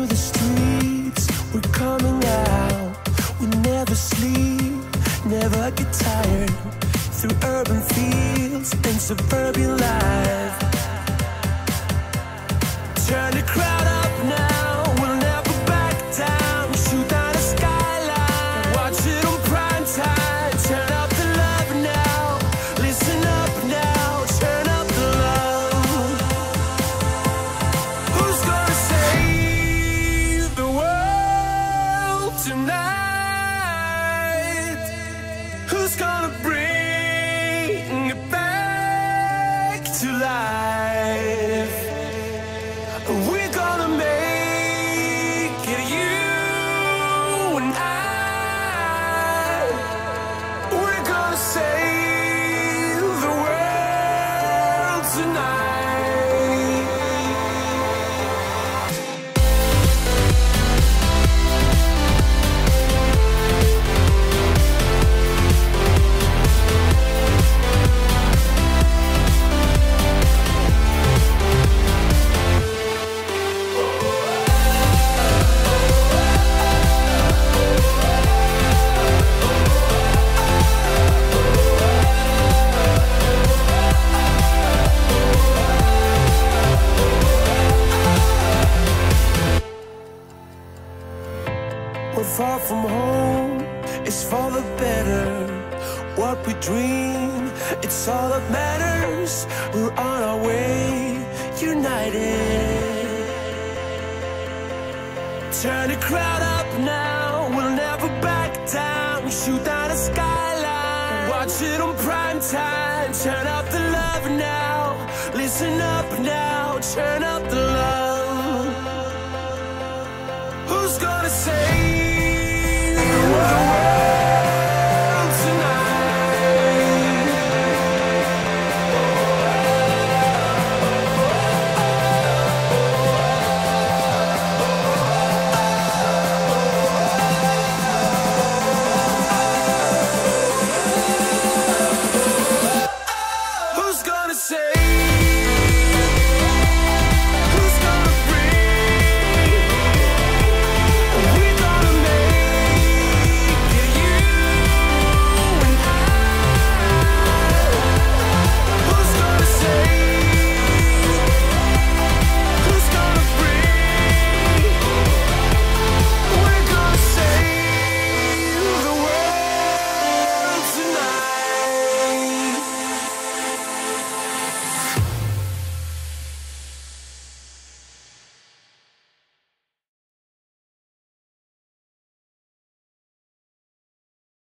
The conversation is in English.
through the streets, we're coming out. We never sleep, never get tired. Through urban fields and suburban life. Turn the crowd up now, we'll never back down. Shoot down the skyline, watch it on prime time. Turn up the love now, listen up now. Turn up the love. Who's gonna save the world tonight? Who's gonna bring it back to life? We're gonna make it, you and I. We're gonna save the world tonight. We're far from home, it's for the better. What we dream, it's all that matters. We're on our way, united. Turn the crowd up now, we'll never back down. Shoot down the skyline, watch it on prime time. Turn up the love now, listen up now. Turn up the love. Who's gonna save the world?